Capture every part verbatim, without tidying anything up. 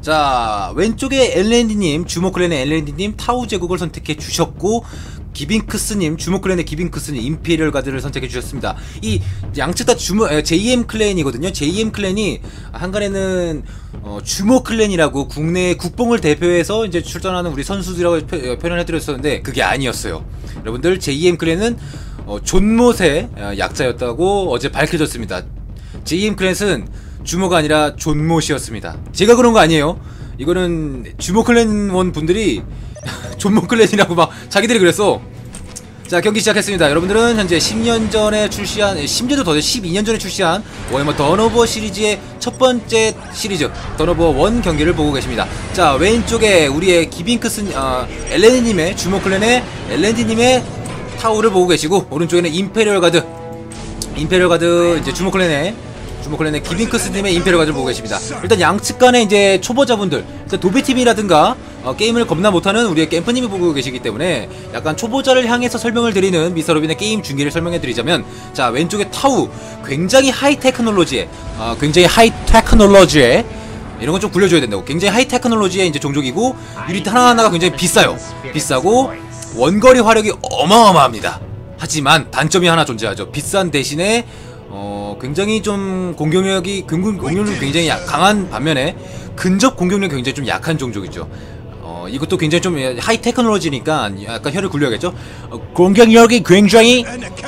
자, 왼쪽에 엘렌디님, 주모클랜의 엘렌디님 타우 제국을 선택해 주셨고, 기빈크스님, 주모클랜의 기빈크스님 임페리얼 가드를 선택해 주셨습니다. 이 양측 다 주모 제이엠 클랜이거든요. 제이엠 클랜이 한간에는 어, 주모 클랜이라고 국내 국뽕을 대표해서 이제 출전하는 우리 선수들이라고 표, 표현해 드렸었는데 그게 아니었어요. 여러분들, 제이엠 클랜은 어, 존못의 약자였다고 어제 밝혀졌습니다. 제이엠 클랜은 주모가 아니라 존못이었습니다. 제가 그런 거 아니에요. 이거는 주모 클랜원 분들이 존모 클랜이라고 막 자기들이 그랬어. 자, 경기 시작했습니다. 여러분들은 현재 십 년 전에 출시한, 십 년도 더 돼, 십이 년 전에 출시한 워해머 던오버 시리즈의 첫 번째 시리즈 던오버 일 경기를 보고 계십니다. 자, 왼쪽에 우리의 기빈크스, 어, 엘렌디님의 주모 클랜의 엘렌디님의 타우를 보고 계시고, 오른쪽에는 임페리얼 가드, 임페리얼 가드 이제 주모 클랜의 주모클랜의 기빈크스님의 임페리얼 가드를 보고 계십니다. 일단 양측 간에 이제 초보자분들, 도배팀이라든가 어, 게임을 겁나 못하는 우리의 캠프님이 보고 계시기 때문에 약간 초보자를 향해서 설명을 드리는 미스터로빈의 게임 중계를 설명해 드리자면, 자, 왼쪽에 타우, 굉장히 하이 테크놀로지에 어, 굉장히 하이 테크놀로지에 이런 건 좀 굴려줘야 된다고. 굉장히 하이 테크놀로지의 이제 종족이고, 유닛 하나하나가 굉장히 비싸요. 비싸고 원거리 화력이 어마어마합니다. 하지만 단점이 하나 존재하죠. 비싼 대신에 어, 굉장히 좀 공격력이, 근근 공격력이 굉장히 약, 강한 반면에 근접 공격력이 굉장히 좀 약한 종족이죠. 어, 이것도 굉장히 좀 하이 테크놀로지니까 약간 혀를 굴려야겠죠. 어, 공격력이 굉장히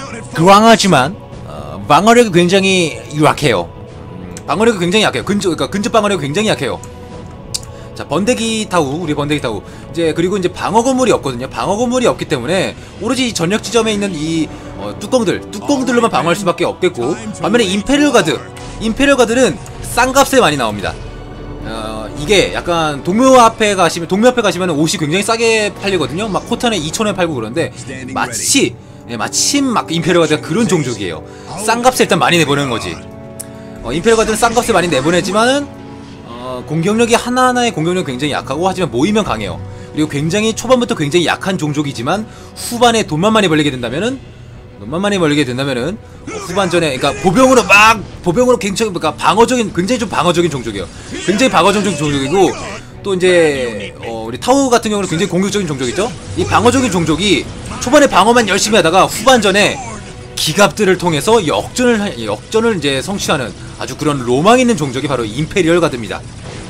강하지만 어, 방어력이 굉장히 약해요. 음, 방어력이 굉장히 약해요. 근접, 그러니까 근접 방어력이 굉장히 약해요. 자, 번데기 타우, 우리 번데기 타우. 이제 그리고 이제 방어 건물이 없거든요. 방어 건물이 없기 때문에 오로지 전력 지점에 있는 이 어, 뚜껑들, 뚜껑들로만 방어할 수밖에 없겠고, 반면에 임페리얼 가드, 임페리얼 가드는 싼 값에 많이 나옵니다. 어, 이게 약간 동묘 앞에 가시면, 동묘 앞에 가시면 옷이 굉장히 싸게 팔리거든요. 막 코탄에 이천 원에 팔고 그러는데, 마치, 예, 마침 막 임페리얼 가드가 그런 종족이에요. 싼 값에 일단 많이 내보내는 거지. 어, 임페리얼 가드는 싼 값에 많이 내보내지만은, 어, 공격력이 하나하나의 공격력이 굉장히 약하고, 하지만 모이면 강해요. 그리고 굉장히 초반부터 굉장히 약한 종족이지만, 후반에 돈만 많이 벌리게 된다면은, 돈만 많이 벌리게 된다면은 어, 후반전에, 그러니까 보병으로 막 보병으로 굉장히, 그러니까 방어적인, 굉장히 좀 방어적인 종족이에요. 굉장히 방어적인 종족이고, 또 이제 어, 우리 타우 같은 경우는 굉장히 공격적인 종족이죠. 이 방어적인 종족이 초반에 방어만 열심히 하다가 후반전에 기갑들을 통해서 역전을 역전을 이제 성취하는 아주 그런 로망 있는 종족이 바로 임페리얼 가드입니다.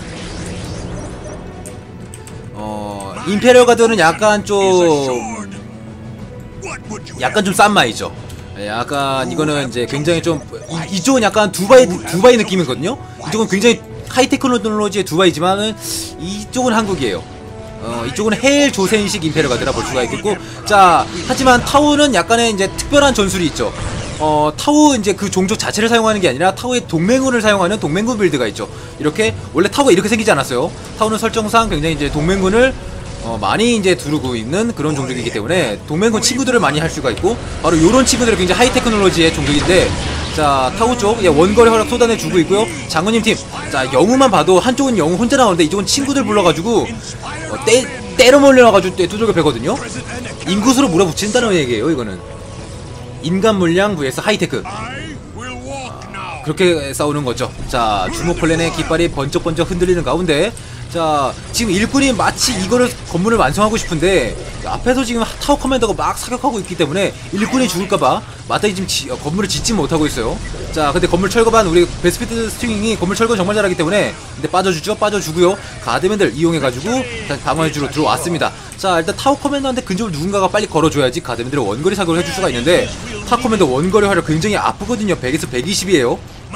어, 임페리얼 가드는 약간 좀 약간 좀 싼 마이죠. 약간 이거는 이제 굉장히 좀 이, 이쪽은 약간 두바이 두바이 느낌이거든요. 이쪽은 굉장히 하이 테크놀로지의 두바이지만은 이쪽은 한국이에요. 어, 이쪽은 헬 조센식 임페리얼 가드라 볼 수가 있겠고, 자, 하지만 타우는 약간의 이제 특별한 전술이 있죠. 어, 타우 이제 그 종족 자체를 사용하는 게 아니라 타우의 동맹군을 사용하는 동맹군 빌드가 있죠. 이렇게 원래 타우가 이렇게 생기지 않았어요. 타우는 설정상 굉장히 이제 동맹군을 어, 많이 이제 두르고 있는 그런 종족이기 때문에 동맹군 친구들을 많이 할 수가 있고, 바로 요런 친구들이 굉장히 하이 테크놀로지의 종족인데, 자, 타우 쪽, 예, 원거리 활약 쏟아내 주고 있고요. 장군님 팀, 자, 영우만 봐도 한쪽은 영우 혼자 나오는데 이쪽은 친구들 불러가지고 어, 때, 때려 몰려와가지고 두들겨 패거든요. 인구수로 물어붙인다는 얘기예요. 이거는 인간 물량 vs 하이테크, 아, 그렇게 싸우는 거죠. 자, 주모클랜의 깃발이 번쩍번쩍 흔들리는 가운데, 자, 지금 일꾼이 마치 이거를 건물을 완성하고 싶은데 앞에서 지금 타워 커맨더가 막 사격하고 있기 때문에 일꾼이 죽을까봐 마땅히 지금 지, 어, 건물을 짓지 못하고 있어요. 자, 근데 건물 철거반 우리 베스피드 스팅이 건물 철거 정말 잘하기 때문에, 근데 빠져주죠. 빠져주고요. 가드맨들 이용해가지고 방어해주러 들어왔습니다. 자, 일단 타워 커맨더한테 근접을 누군가가 빨리 걸어줘야지 가드맨들은 원거리 사격을 해줄 수가 있는데, 타워 커맨더 원거리 활력 굉장히 아프거든요. 백에서 백이십이에요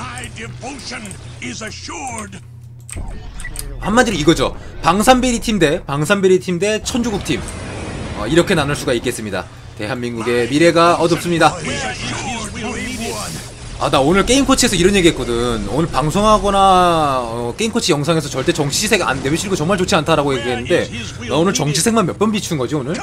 한마디로 이거죠. 방산비리 팀 대 방산비리 팀 대 천주국 팀, 어, 이렇게 나눌 수가 있겠습니다. 대한민국의 미래가 어둡습니다. 아, 나 오늘 게임코치에서 이런 얘기 했거든. 오늘 방송하거나 어, 게임코치 영상에서 절대 정치색 안 내비치는 거 정말 좋지 않다라고 얘기했는데, 나 오늘 정치색만 몇 번 비춘 거지 오늘?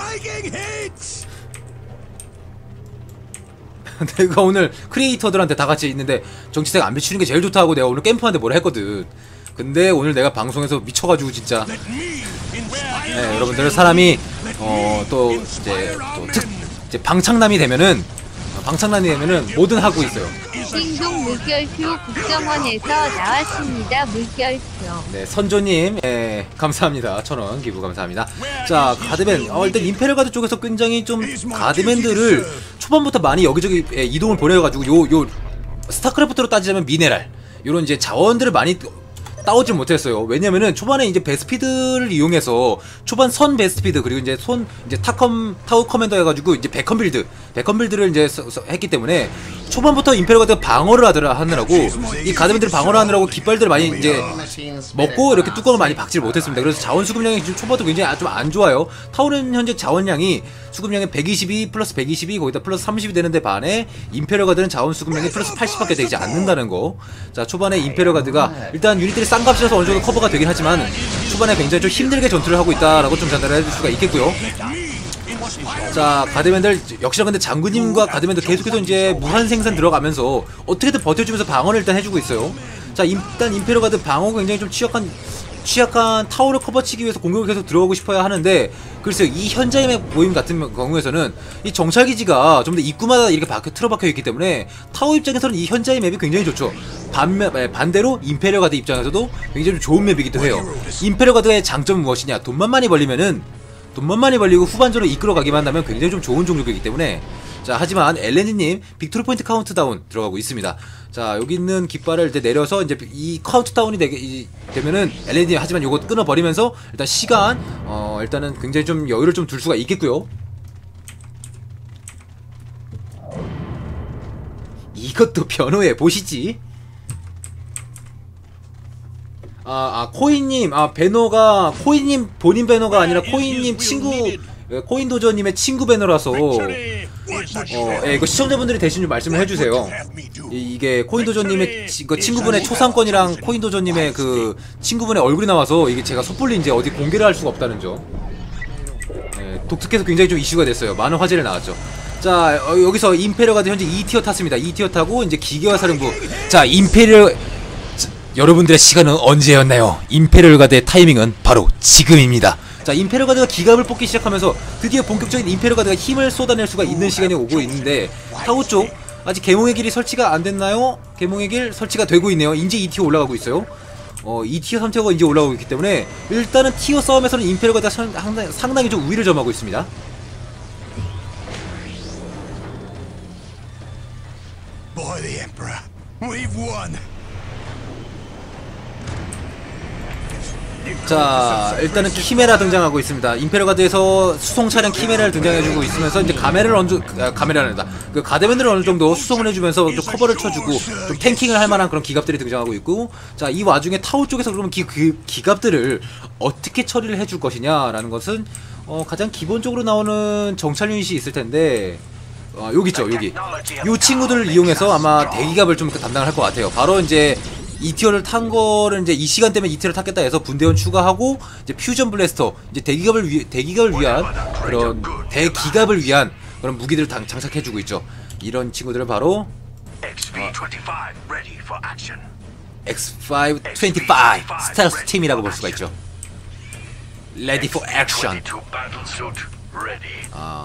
내가 오늘 크리에이터들한테 다 같이 있는데 정치색 안 비추는 게 제일 좋다고 내가 오늘 캠프한테 뭐라 했거든. 근데 오늘 내가 방송에서 미쳐가지고 진짜, 네, 여러분들, 사람이 어, 또 이제 또 특 이제 방창남이 되면은 방창남이 되면은 뭐든 하고 있어요. 띵동 물결표 국정원에서 나왔습니다. 물결표. 네, 선조님, 예, 감사합니다. 천원 기부 감사합니다. 자, 가드맨. 어, 일단 임페리얼 가드 쪽에서 굉장히 좀 가드맨들을 초반부터 많이 여기저기 예, 이동을 보내가지고 요, 요, 스타크래프트로 따지자면 미네랄. 요런 이제 자원들을 많이 따오질 못했어요. 왜냐면은 초반에 이제 베스피드를 이용해서 초반 선 베스피드 그리고 이제 손 이제 타컴 타워 커맨더 해가지고 이제 베컨 빌드 베컨 빌드를 이제 서, 서, 했기 때문에 초반부터 임페리얼 가드가 방어를 하더라 하느라고 이 가드맨들이 방어를 하느라고 깃발들을 많이 이제 먹고 이렇게 뚜껑을 많이 박지를 못했습니다. 그래서 자원 수급량이 지금 초반부터 굉장히 좀 안 좋아요. 타워는 현재 자원량이 수급량이 백이십이 플러스 백이십이 거기다 플러스 삼십이 되는데 반해 임페리얼 가드는 자원 수급량이 플러스 팔십밖에 되지 않는다는 거. 자, 초반에 임페리얼 가드가 일단 유닛들이 싼 값이라서 어느 정도 커버가 되긴 하지만 초반에 굉장히 좀 힘들게 전투를 하고 있다라고 좀 전달을 해줄 수가 있겠고요. 자, 가드맨들 역시나 근데 장군님과 가드맨들 계속해서 이제 무한 생산 들어가면서 어떻게든 버텨주면서 방어를 일단 해주고 있어요. 자, 일단 임페리얼 가드 방어가 굉장히 좀 취약한 취약한 타워를 커버치기 위해서 공격을 계속 들어가고 싶어야 하는데 글쎄요, 이 현자임의 모임 같은 경우에서는 이 정찰기지가 좀 더 입구마다 이렇게 박혀, 틀어박혀 있기 때문에 타워 입장에서는 이 현자의 맵이 굉장히 좋죠. 반면, 반대로 임페리얼 가드 입장에서도 굉장히 좀 좋은 맵이기도 해요. 임페리얼 가드의 장점은 무엇이냐? 돈만 많이 벌리면은 돈만 많이 벌리고 후반전으로 이끌어가기만 한다면 굉장히 좀 좋은 종족이기 때문에. 자, 하지만 엘엔디님 빅토리 포인트 카운트다운 들어가고 있습니다. 자, 여기 있는 깃발을 이제 내려서 이제 이 카운트다운이 되게 이, 되면은 엘엔디 하지만 요거 끊어버리면서 일단 시간 어 일단은 굉장히 좀 여유를 좀 둘 수가 있겠고요. 이것도 변호해 보시지. 아, 아 코인님, 아 배너가 코인님 본인 배너가 아니라 코인님 친구 코인도저님의 친구 배너라서 어, 예, 이거 시청자분들이 대신 좀 말씀을 해주세요. 이, 이게 코인도저님의 치, 그 친구분의 초상권이랑 코인도저님의 그 친구분의 얼굴이 나와서 이게 제가 섣불리 이제 어디 공개를 할 수가 없다는 점. 예, 독특해서 굉장히 좀 이슈가 됐어요. 많은 화제를 나왔죠. 자, 어, 여기서 임페리얼 가드 현재 이 티어 탔습니다. 이 티어 타고 이제 기계화 사령부. 자, 임페리얼 자, 여러분들의 시간은 언제였나요? 임페리얼 가드의 타이밍은 바로 지금입니다. 자, 임페리얼 가드가 기갑을 뽑기 시작하면서 드디어 본격적인 임페리얼 가드가 힘을 쏟아낼 수가 있는 시간이 오고 있는데 타워 쪽 아직 개몽의 길이 설치가 안 됐나요? 개몽의 길 설치가 되고 있네요. 이제 이 티어 올라가고 있어요. 어, 이 티어, 삼 티어가 이제 올라오고 있기 때문에 일단은 티어 싸움에서는 임페리얼 가드가 상당히, 상당히 좀 우위를 점하고 있습니다. Boy, the Emperor, we've won. 자, 일단은 키메라 등장하고 있습니다. 임페리얼 가드에서 수송 차량 키메라를 등장해주고 있으면서 이제 가메라를 어느 정도, 아, 가메라란다. 그 가드맨들을 어느 정도 수송을 해주면서 좀 커버를 쳐주고 좀 탱킹을 할 만한 그런 기갑들이 등장하고 있고, 자, 이 와중에 타워 쪽에서 그러면 기, 그 기갑들을 어떻게 처리를 해줄 것이냐라는 것은 어, 가장 기본적으로 나오는 정찰 유닛이 있을 텐데. 어, 여기 있죠, 여기. 이 친구들을 이용해서 아마 대기갑을 좀 담당을 할 것 같아요. 바로 이제 이 티어를 탄 거를 이제 이 시간대면 이 티어를 탔겠다 해서 분대원 추가하고 이제 퓨전 블래스터 이제 대기갑을 위 대기갑을 위한 그런 대기갑을 위한 그런 무기들을 당, 장착해주고 있죠. 이런 친구들을 바로 엑스 파이브 이십오 스텔스 팀이라고 볼 수가 있죠. Ready for action. 아.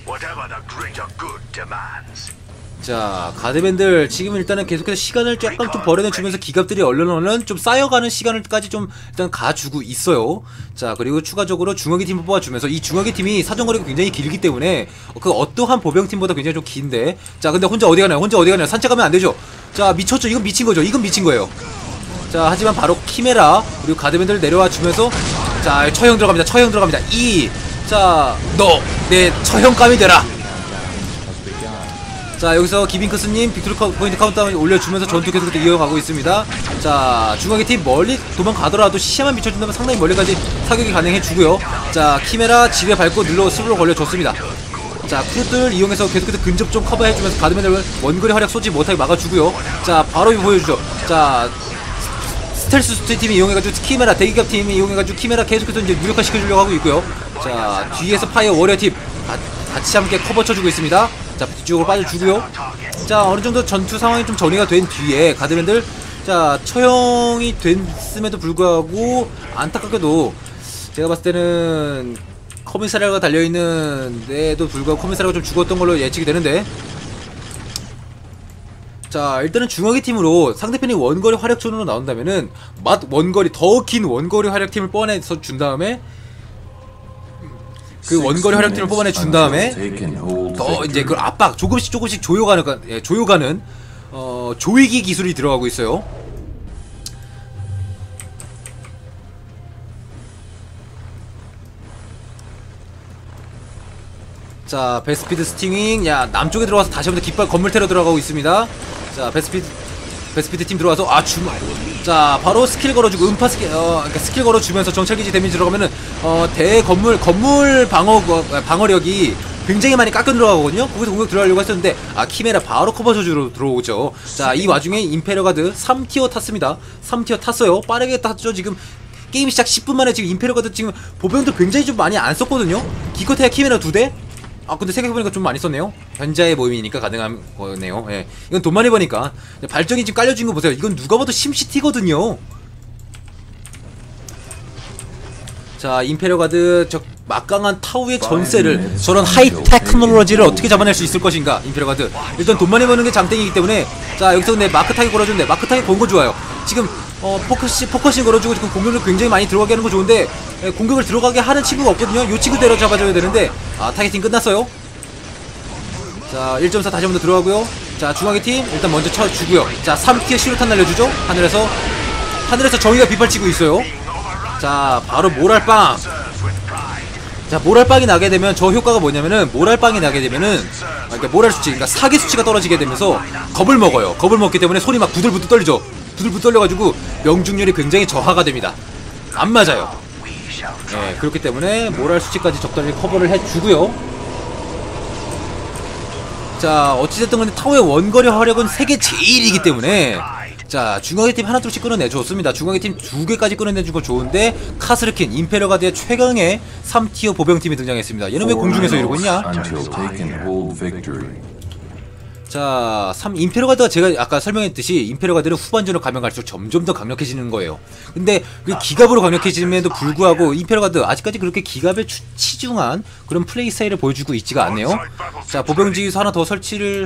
자, 가드맨들 지금 일단은 계속해서 시간을 조금 좀 벌어내주면서 기갑들이 얼른 얼른 좀 쌓여가는 시간을까지 좀 일단 가주고 있어요. 자, 그리고 추가적으로 중화기 팀을 뽑아주면서 이 중화기 팀이 사정거리가 굉장히 길기 때문에 그 어떠한 보병팀보다 굉장히 좀 긴데, 자, 근데 혼자 어디 가나요? 혼자 어디 가나요? 산책하면 안 되죠. 자, 미쳤죠. 이건 미친 거죠. 이건 미친 거예요. 자, 하지만 바로 키메라 그리고 가드맨들 내려와 주면서 자, 처형 들어갑니다. 처형 들어갑니다. 이 자, 너 내 처형감이 되라. 자, 여기서 기빈크스님 빅토리 포인트 카운트다운 올려주면서 전투 계속 이어가고 있습니다. 자, 중앙의 팀 멀리 도망가더라도 시야만 비춰준다면 상당히 멀리까지 사격이 가능해주고요. 자, 키메라 지뢰 밟고 눌러 스스로 걸려줬습니다. 자, 크루들 이용해서 계속해서 근접 좀 커버해주면서 가드맨을 원거리 활약 쏘지 못하게 막아주고요. 자, 바로 보여주죠. 자, 스텔스 스트 팀이 이용해가지고 키메라 대기갑 팀이 이용해가지고 키메라 계속해서 이제 무력화 시켜주려고 하고 있고요. 자, 뒤에서 파이어 워리어 팀 같이 함께 커버 쳐주고 있습니다. 자, 뒤쪽으로 빠져주고요. 자, 어느정도 전투 상황이 좀 정리가 된 뒤에 가드맨들 자, 처형이 됐음에도 불구하고 안타깝게도 제가 봤을 때는 커미사리아가 달려있는 데에도 불구하고 커미사리아가 좀 죽었던 걸로 예측이 되는데, 자, 일단은 중화기 팀으로 상대편이 원거리 활약촌으로 나온다면은 맛 원거리 더 긴 원거리 활약팀을 뽑아내서 준 다음에 그 원거리 활약팀을 뽑아내 준 다음에 더 이제 그 압박 조금씩 조금씩 조여가는 예, 조여가는 어 조이기 기술이 들어가고 있어요. 자, 베스피드 스팅윙. 야, 남쪽에 들어와서 다시 한번 깃발 건물 테러 들어가고 있습니다. 자, 베스피드 베스피드 팀 들어와서 아 줌. 자, 바로 스킬 걸어주고 음파 스킬 어 그러니까 스킬 걸어주면서 정찰기지 데미지 들어가면은 어 대 건물 건물 방어 방어력이 굉장히 많이 깎여 들어가거든요. 거기서 공격 들어가려고 했었는데 아 키메라 바로 커버저주로 들어오죠. 자, 이 와중에 임페리얼 가드 삼 티어 탔습니다. 삼 티어 탔어요. 빠르게 탔죠. 지금 게임 시작 십 분 만에 지금 임페리얼 가드 지금 보병들 굉장히 좀 많이 안 썼거든요. 기껏해야 키메라 두 대. 아 근데 생각해보니까 좀 많이 썼네요. 현자의 모임이니까 가능한 거네요. 예. 이건 돈 많이 버니까. 발전기 지금 깔려준 거 보세요. 이건 누가 봐도 심시티거든요. 자, 임페리얼 가드 저 막강한 타우의 전세를 저런 하이 테크놀로지를 어떻게 잡아낼 수 있을 것인가. 임페리얼 가드 일단 돈 많이 버는 게 장땡이기 때문에 자, 여기서 근데 마크 타겟 걸어주는데 마크 타겟 건 거 좋아요. 지금 어 포커싱 포커싱 걸어주고 지금 공격을 굉장히 많이 들어가게 하는 거 좋은데 에, 공격을 들어가게 하는 친구가 없거든요. 요 친구 때려 잡아줘야 되는데 아 타겟팅 끝났어요. 자, 일 점 사 다시 한번 더 들어가고요. 자, 중앙의 팀 일단 먼저 쳐주고요. 자, 삼 티어 시루탄 날려주죠. 하늘에서 하늘에서 정의가 빗발치고 있어요. 자, 바로 모랄빵. 자, 모랄빵이 나게 되면 저 효과가 뭐냐면은 모랄빵이 나게 되면은 아, 그러니까 모랄 수치 그러니까 사기 수치가 떨어지게 되면서 겁을 먹어요. 겁을 먹기 때문에 손이 막 부들부들 떨리죠. 부들부들 떨려가지고 명중률이 굉장히 저하가 됩니다. 안 맞아요. 네, 그렇기 때문에 모랄 수치까지 적당히 커버를 해주고요. 자, 어찌됐든 간에 타워의 원거리 화력은 세계 제일이기 때문에 자, 중앙의 팀 하나 둘씩 끊어내줬습니다. 중앙의 팀 두 개까지 끊어내준 거 좋은데 카스르킨, 임페리얼 가드의 최강의 삼 티어 보병팀이 등장했습니다. 얘는 왜 공중에서 이러고 있냐? 자, 삼 임페리얼 가드가 제가 아까 설명했듯이 임페리얼 가드는 후반전으로 가면 갈수록 점점 더 강력해지는 거예요. 근데 그 기갑으로 강력해짐에도 불구하고 임페리얼 가드 아직까지 그렇게 기갑에 치중한 그런 플레이 스타일을 보여주고 있지가 않네요. 자, 보병지휘소 하나 더 설치를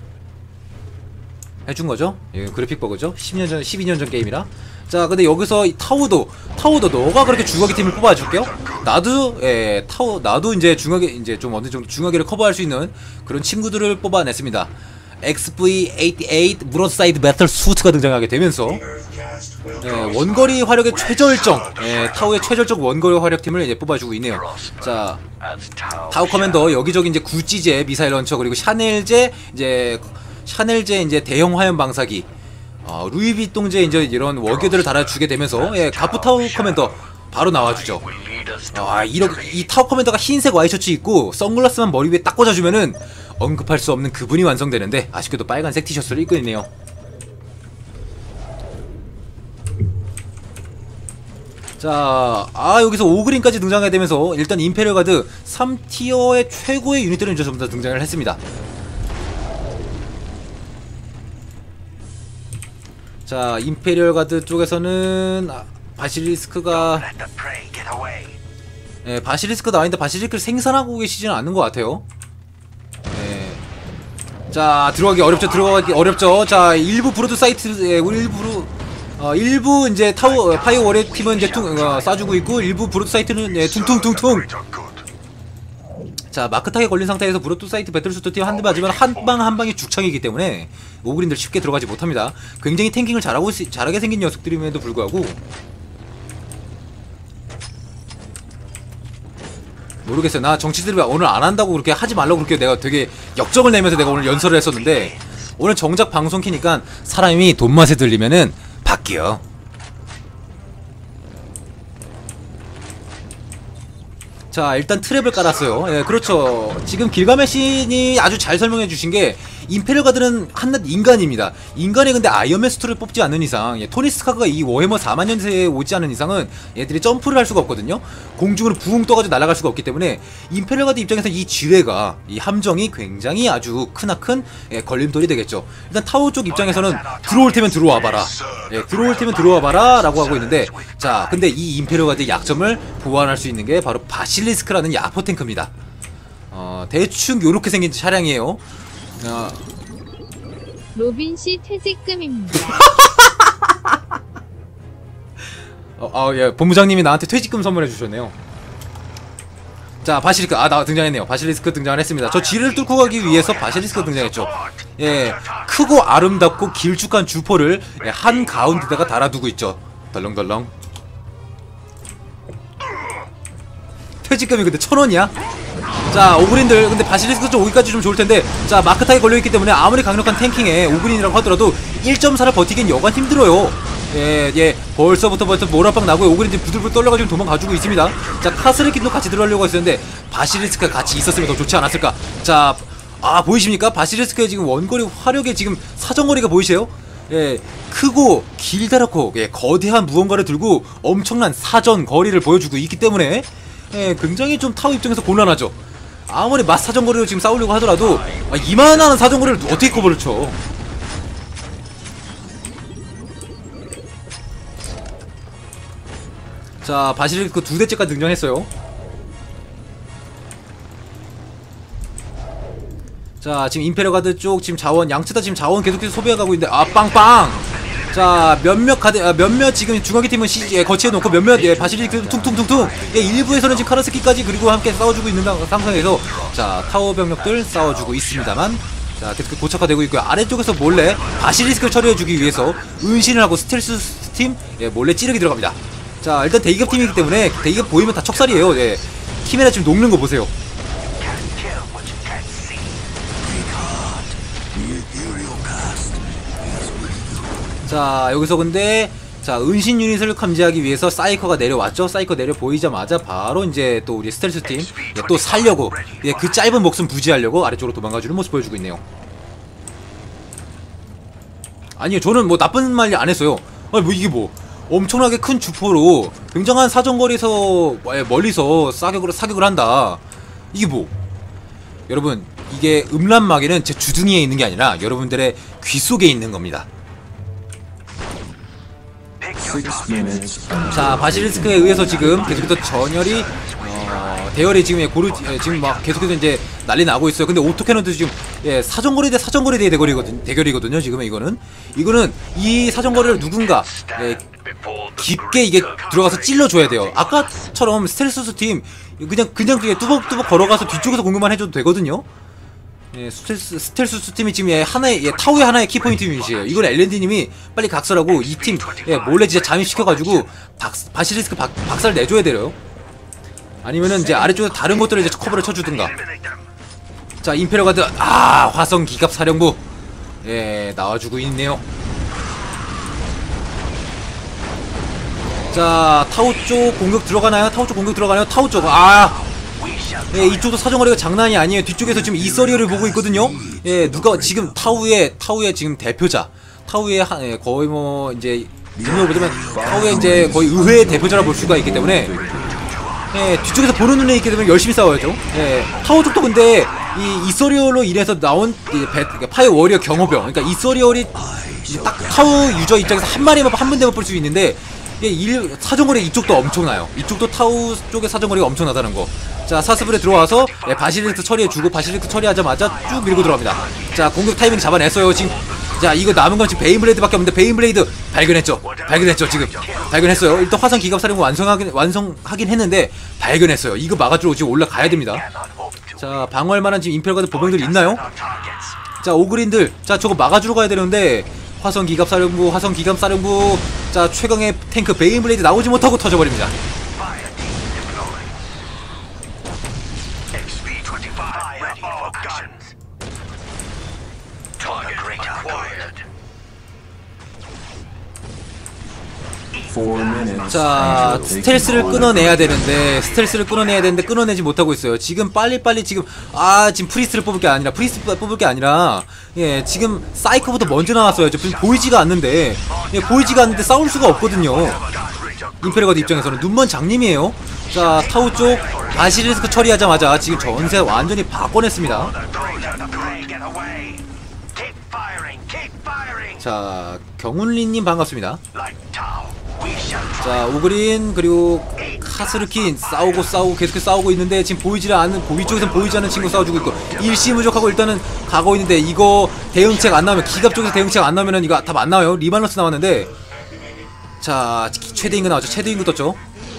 해준 거죠. 예, 그래픽 버그죠. 십 년 전, 십이 년 전 게임이라. 자, 근데 여기서 이 타워도, 타워도 너가 그렇게 중화기 팀을 뽑아줄게요. 나도, 예, 타워, 나도 이제 중화기, 이제 좀 어느 정도 중화기를 커버할 수 있는 그런 친구들을 뽑아냈습니다. 엑스브이 팔십팔 브로드사이드 배틀 수트가 등장하게 되면서, 예, 원거리 화력의 최절정, 예, 타워의 최절정 원거리 화력팀을 이제 뽑아주고 있네요. 자, 타워 커맨더, 여기저기 이제 구찌제 미사일 런처, 그리고 샤넬제, 이제, 샤넬제 이제 대형 화염 방사기, 어, 루이비통제 이제 이런 워규들을 달아주게 되면서 예, 가프 타워 커맨더 바로 나와주죠. 아, 이렇게 이 타워 커맨더가 흰색 와이셔츠 입고 선글라스만 머리 위에 딱 꽂아주면은 언급할 수 없는 그분이 완성되는데 아쉽게도 빨간색 티셔츠를 입고 있네요. 자, 아 여기서 오그린까지 등장하게 되면서 일단 임페리얼 가드 삼 티어의 최고의 유닛들은 이제 전부 다 등장을 했습니다. 자, 임페리얼 가드 쪽에서는 아, 바실리스크가 예, 바실리스크 나와있는데 바실리스크를 생산하고 계시지는 않는 것 같아요. 예. 자, 들어가기 어렵죠. 들어가기 어렵죠. 자, 일부 브로드 사이트 예, 우리 일부로 어, 일부 이제 타워 파이어 월의 팀은 이제 퉁 어, 쏴주고 있고 일부 브로드 사이트는 예, 퉁퉁퉁퉁. 자, 마크 타겟 걸린 상태에서 브로드 사이트 배틀수트 팀 한 대 맞으면 한 방 한 방이 죽창이기 때문에 오그린들 쉽게 들어가지 못합니다. 굉장히 탱킹을 잘하고 있, 잘하게 생긴 녀석들임에도 불구하고 모르겠어요. 나 정치들이 오늘 안 한다고 그렇게 하지 말라고 그렇게 내가 되게 역정을 내면서 내가 오늘 연설을 했었는데 오늘 정작 방송 키니까 사람이 돈맛에 들리면은 바뀌어. 자, 일단 트랩을 깔았어요. 예, 그렇죠. 지금 길가메신이 아주 잘 설명해 주신 게 임페리얼 가드는 한낱 인간입니다. 인간이 근데 아이언맨 수트를 뽑지 않는 이상 예, 토니 스타크가 이 워해머 사만 년세에 오지 않은 이상은 얘들이 점프를 할 수가 없거든요. 공중으로 부웅 떠가지고 날아갈 수가 없기 때문에 임페리얼 가드 입장에서 이 지뢰가 이 함정이 굉장히 아주 크나큰 예, 걸림돌이 되겠죠. 일단 타워 쪽 입장에서는 들어올 테면 들어와봐라. 예, 들어올 테면 들어와봐라 라고 하고 있는데 자, 근데 이 임페리얼 가드의 약점을 보완할 수 있는 게 바로 바실리스크라는 야포 탱크입니다. 어, 대충 요렇게 생긴 차량이에요. 어, 로빈 씨 퇴직금입니다. 어, 아, 예, 본부장님이 나한테 퇴직금 선물해 주셨네요. 자, 바실리스크. 아, 나 등장했네요. 바실리스크 등장을 했습니다. 저 지를 뚫고 가기 위해서 바실리스크 등장했죠. 예, 크고 아름답고 길쭉한 주포를 예, 한 가운데다가 달아두고 있죠. 덜렁덜렁. 퇴직금이 근데 천 원이야? 자, 오그린들. 근데 바실리스크 좀 오기까지 좀 좋을 텐데. 자, 마크타에 걸려있기 때문에 아무리 강력한 탱킹에 오그린이라고 하더라도 일 점 사를 버티긴 여간 힘들어요. 예, 예, 벌써부터 벌써 모라빵 나고 오그린이 부들부들 떨려가지고 도망가주고 있습니다. 자, 카스레킨도 같이 들어가려고 했었는데 바실리스크가 같이 있었으면 더 좋지 않았을까. 자, 아, 보이십니까? 바실리스크의 지금 원거리 화력에 지금 사정거리가 보이세요? 예, 크고 길다랗고 예, 거대한 무언가를 들고 엄청난 사전거리를 보여주고 있기 때문에 예, 굉장히 좀 타워 입장에서 곤란하죠. 아무리 맞 사정거리로 지금 싸우려고 하더라도 아, 이만한 사정거리를 어떻게 커버를 쳐. 자, 바실리스크 두 대째까지 등장했어요. 자, 지금 임페리얼 가드 쪽 지금 자원 양측 다 지금 자원 계속해서 소비해가고 있는데 아, 빵빵. 자, 몇몇 가드 아, 몇몇 지금 중앙의 팀은 시, 예, 거치해놓고 몇몇 예, 바실리스크 퉁퉁퉁퉁. 예, 일부에서는 지금 카르스키까지 그리고 함께 싸워주고 있는 상황에서 자, 타워 병력들 싸워주고 있습니다만. 자, 계속 고착화되고 있고요. 아래쪽에서 몰래 바실리스크를 처리해주기 위해서 은신을 하고 스텔스 팀 예, 몰래 찌르기 들어갑니다. 자, 일단 대기업 팀이기 때문에 대기업 보이면 다 척살이에요. 예. 팀에다 지금 녹는 거 보세요. 자, 여기서 근데 자, 은신 유닛을 감지하기 위해서 사이커가 내려왔죠. 사이커 내려 보이자마자 바로 이제 또 우리 스텔스 팀 예, 또 살려고 예, 그 짧은 목숨 부지하려고 아래쪽으로 도망가주는 모습 보여주고 있네요. 아니요, 저는 뭐 나쁜 말 안 했어요. 아니, 뭐 이게 뭐 엄청나게 큰 주포로 굉장한 사정거리에서 멀리서 사격을 사격을 한다. 이게 뭐? 여러분, 이게 음란마개는 제 주둥이에 있는 게 아니라 여러분들의 귀 속에 있는 겁니다. 자, 바실리스크에 의해서 지금 계속해서 전열이 어, 대열이 지금 고르 예, 지금 막 계속해서 이제 난리 나고 있어요. 근데 오토캐논도 지금 예, 사정거리 대 사정거리 대 대거리거든 대결이거든요. 지금 이거는 이거는 이 사정거리를 누군가 예, 깊게 이게 들어가서 찔러줘야 돼요. 아까처럼 스텔스 팀 그냥 그냥 뚜벅뚜벅 걸어가서 뒤쪽에서 공격만 해줘도 되거든요. 예, 스텔스, 스텔스 팀이 지금 예, 하나의, 예, 타우의 하나의 키포인트 유닛이에요. 이건 엘엔디님이 빨리 각설하고 이 팀, 예, 몰래 진짜 잠입시켜가지고, 박, 바실리스크 박, 박살 내줘야 돼요. 아니면은 이제 아래쪽에서 다른 것들을 이제 커버를 쳐주든가. 자, 임페리얼 가드, 아, 화성 기갑 사령부. 예, 나와주고 있네요. 자, 타우 쪽 공격 들어가나요? 타우 쪽 공격 들어가나요? 타우 쪽, 아! 예, 이쪽도 사정거리가 장난이 아니에요. 뒤쪽에서 지금 이서리어를 보고 있거든요. 예, 누가 지금 타우의 타우의 지금 대표자, 타우의 한 예, 거의 뭐 이제 눈으로 보자면 타우의 이제 거의 의회의 대표자라 볼 수가 있기 때문에 예, 뒤쪽에서 보는 눈에 있기 때문에 열심히 싸워야죠. 예, 타우 쪽도 근데 이 이서리어로 인해서 나온 이 배, 그러니까 파이어 워리어 경호병, 그러니까 이서리어이 딱 타우 유저 입장에서 한 마리만 한 군데만 볼 수 있는데. 예, 일, 사정거리 이쪽도 엄청나요. 이쪽도 타우 쪽의 사정거리가 엄청나다는 거. 자, 사스불에 들어와서 예, 바실리스크 처리해주고 바실리스크 처리하자마자 쭉 밀고 들어갑니다. 자, 공격 타이밍 잡아냈어요. 지금 자, 이거 남은 건 지금 베인블레이드밖에 없는데 베인블레이드 발견했죠. 발견했죠. 지금 발견했어요. 일단 화성 기갑사령부 완성하긴 완성하긴 했는데 발견했어요. 이거 막아주러 지금 올라가야 됩니다. 자, 방어할 만한 지금 임페리얼 가드 보병들 있나요? 자, 오그린들, 자, 저거 막아주러 가야 되는데. 화성 기갑사령부, 화성 기갑사령부. 자, 최강의 탱크 베인블레이드 나오지 못하고 터져버립니다. 자, 스텔스를 끊어내야 되는데 스텔스를 끊어내야 되는데 끊어내지 못하고 있어요. 지금 빨리빨리 지금 아 지금 프리스트를 뽑을 게 아니라 프리스트 뽑을 게 아니라 예 지금 사이커부터 먼저 나왔어야죠. 보이지가 않는데 예 보이지가 않는데 싸울 수가 없거든요. 임페리얼 가드 입장에서는 눈먼 장님이에요. 자, 타우 쪽 바실리스크 처리하자마자 지금 전세 완전히 바꿔냈습니다. 자, 경운리님 반갑습니다. 자, 오그린 그리고 카스르킨 싸우고 싸우고 계속해서 싸우고 있는데 지금 보이지 않는 위쪽에선 보이지 않는 친구 싸워주고 있고 일시무적하고 일단은 가고 있는데 이거 대응책 안 나오면 기갑 쪽에서 대응책 안 나오면은 이거 답 안 나와요. 리바너스 나왔는데 자 최대 인구 나왔죠. 최대 인구 떴죠.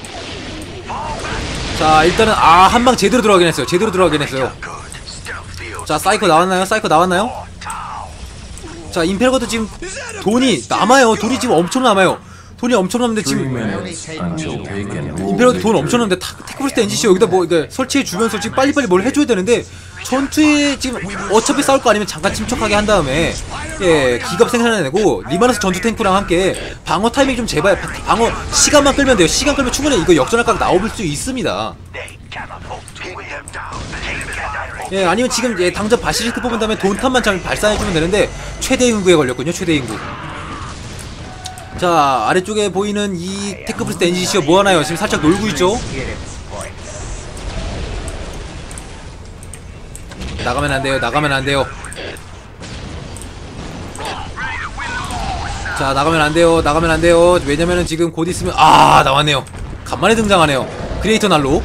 자 일단은 아 한 방 제대로 들어가긴 했어요. 제대로 들어가긴 했어요. 자 사이코 나왔나요? 사이코 나왔나요? 자 임페러가도 지금 돈이 남아요. 돈이 지금 엄청 남아요. 돈이 엄청 남는데 지금 임페러도 돈 엄청 남는데 테크브리스트 엔지씨 여기다 뭐 이게 설치해 주면서 지금 빨리빨리 뭘 해줘야 되는데 전투에 지금 어차피 싸울 거 아니면 잠깐 침착하게 한 다음에 예 기갑 생산해내고 리바너스 전투 탱크랑 함께 방어 타이밍 좀 제발 방어 시간만 끌면 돼요. 시간 끌면 충분히 이거 역전할 각 나올 수 있습니다. 예 아니면 지금 예 당장 바시리스크 뽑은 다음에 돈탄만 잘 발산해주면 되는데 최대 인구에 걸렸군요. 최대 인구. 자 아래쪽에 보이는 이 테크브리스트 엔지씨가 뭐하나요? 지금 살짝 놀고 있죠? 나가면 안돼요. 나가면 안돼요. 자 나가면 안돼요. 나가면 안돼요. 왜냐면은 지금 곧 있으면 아 나왔네요. 간만에 등장하네요. 크리에이터 난로.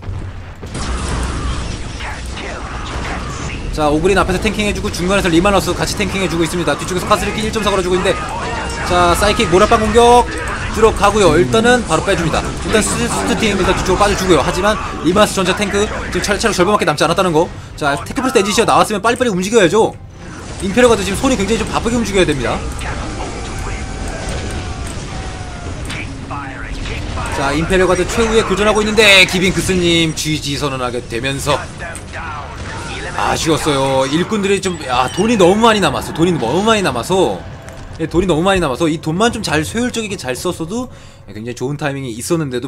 자 오그린 앞에서 탱킹해주고 중간에서 리마너스 같이 탱킹해주고 있습니다. 뒤쪽에서 카스리킨 일 점 사 걸어주고 있는데 자 사이킥 모라빵 공격 들어가고요. 일단은 바로 빼줍니다. 일단 스스트팀 일단 뒤쪽으로 빠져주고요. 하지만 리마너스 전차 탱크 지금 차례 차례 절반밖에 남지 않았다는 거. 자 테크브리스트 엔지씨가 나왔으면 빨리빨리 움직여야죠. 임페러가도 지금 손이 굉장히 좀 바쁘게 움직여야 됩니다. 자 임페러가도 최후에 교전하고 있는데 기빈크스님 지지 선언하게 되면서 아쉬웠어요. 일꾼들이 좀 아 돈이 너무 많이 남았어. 돈이 너무 많이 남아서 예, 돈이 너무 많이 남아서 이 돈만 좀 잘 효율적이게 잘 썼어도 굉장히 좋은 타이밍이 있었는데도